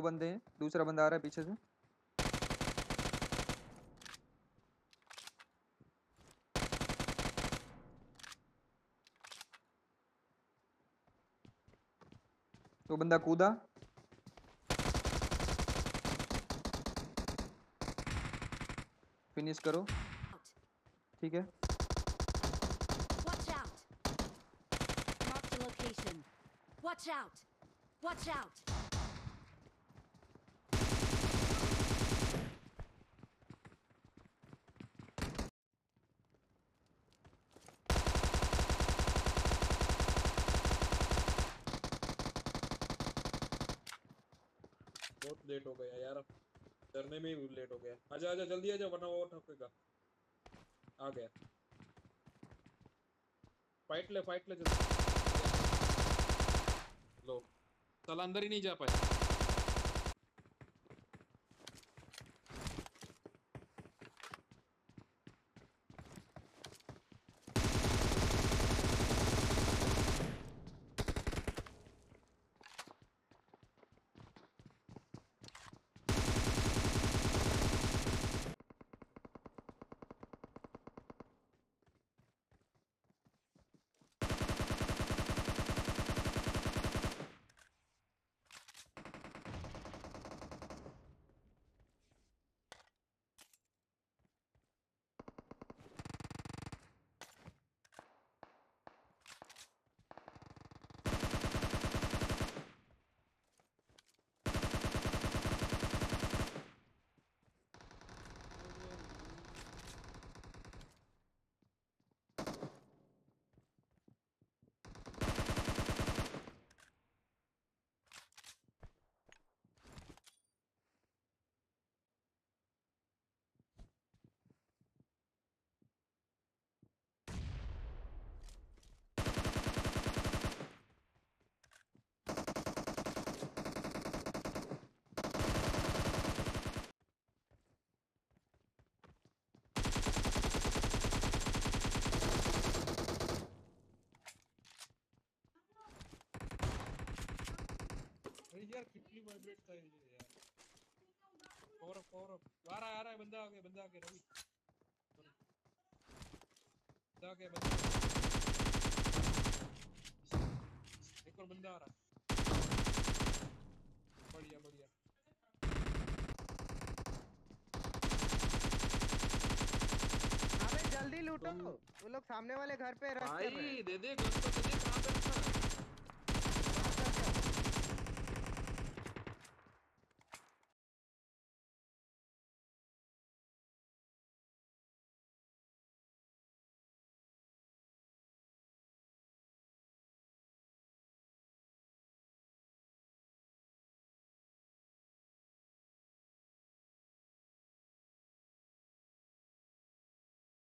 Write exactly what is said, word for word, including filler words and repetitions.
बंदे हैं, दूसरा बंदा आ रहा है पीछे से। तो बंदा कूदा। फिनिश करो। ठीक है। Watch out. Mark the location. Watch out. Watch out. बहुत लेट हो गया यार, डरने में ही लेट हो गया। आजा आजा जल्दी आजा वरना वो ठोकेगा। आ गया, फाइट ले फाइट ले जल्दी। लो साला अंदर ही नहीं जा पाया। यार कितनी वाइब्रेट था ये यार। और और आ रहा है आ रहा है बंदा आ गया बंदा आ गया रवि बंदा आ गया बंदा एक और बंदा आ रहा है। बढ़िया बढ़िया अबे जल्दी लूटो, वो लोग सामने वाले घर पे रश कर रहे हैं। भाई दे दे गन तो दे